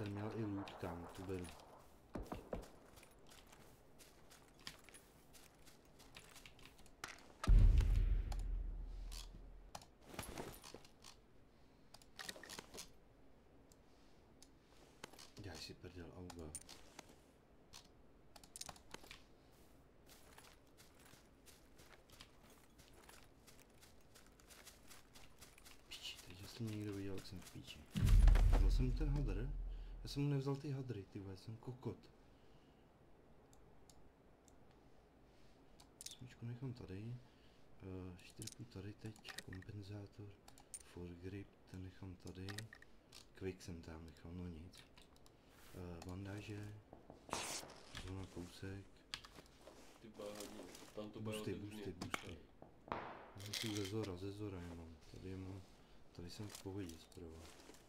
ten měl i loot, kámo, tu beru. Dělaj si prdel, auga. Píči, teď jsem někdo viděl, jak jsem v píči. Vzal jsem mu ten hadr? Já jsem mu nevzal ty hadry, ty vole, jsem kokot. Smyčku nechám tady. 4 tady teď, kompenzátor. Foregrip, ten nechám tady. Quick jsem tam nechal, no nic. Bandáže. Zóna kousek. Ty bude hodně, tam to bude boosty. Já jsem ze zora je mám. Tady jsem v pohodě zprava.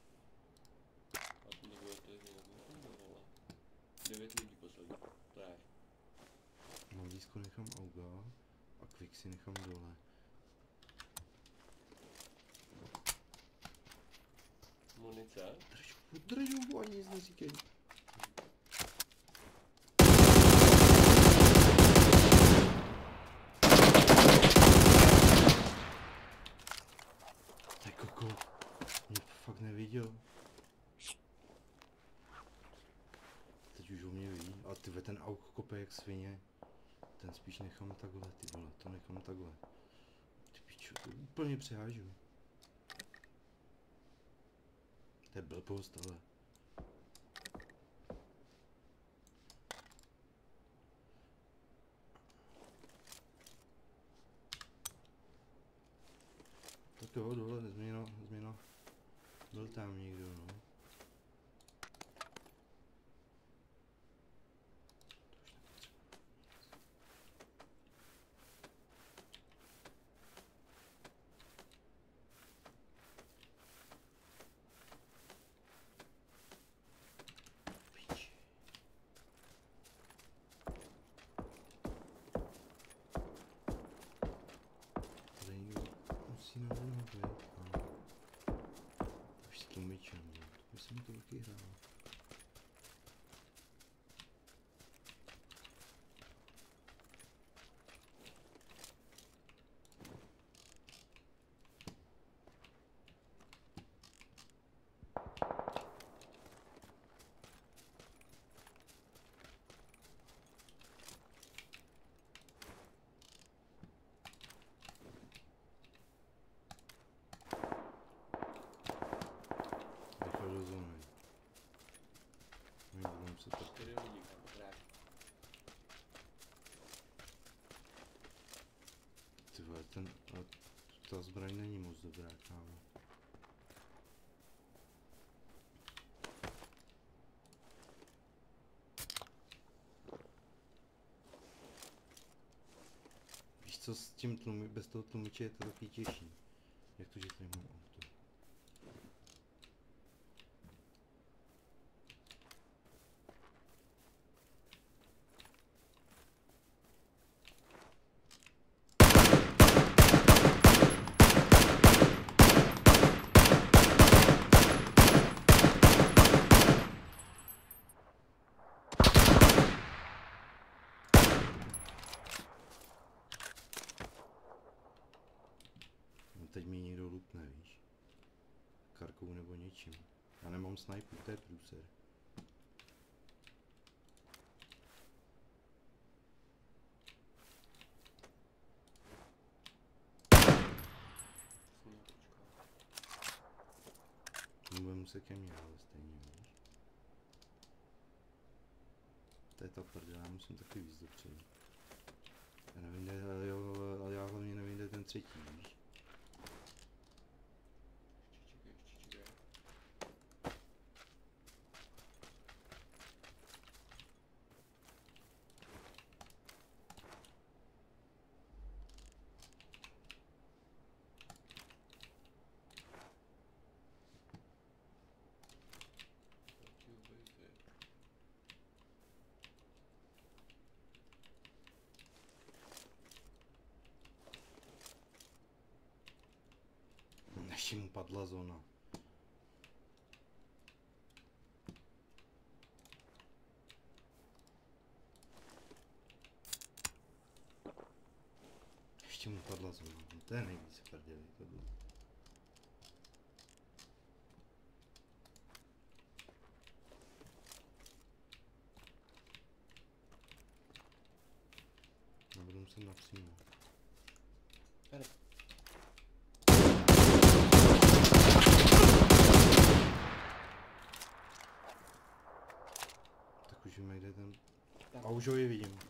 A to nebude to jedně nebude, 9 lidí poslední, právě. Na blízko nechám auga a quick si nechám dole. Munice? Držu, ani nic neříkej. Ty koko, mě fakt neviděl. Teď už o mě ví, a ty ten auk kope jak svině. Ten spíš nechám takhle, ty vole, to nechám takhle. Ty pičo, to úplně přehážu. To je blbost, ale. Tak jo, dole, změna. Byl tam někdo, no. Jsem to taky hrál. Do zóny. Budeme se to... 4 lidí, právě. Ty vole, ta zbraň není moc dobrá, kámo. Víš co, s tím bez toho tlumiče je to taky těžší. Jak to, že tady mám auto? Teď mi někdo lupne, víš? Karkou nebo něčím. Já nemám sniper, to je průser. Bude muset ke mně, ale stejně, víš? To je ta prdel, já musím taky víc dopředu. Já nevím, ale já hlavně nevím, kde je ten třetí, víš? Ještě mu padla zóna. jsem napřímo. Tady. Tak už jim najde ten... Tak. A už ho je vidím.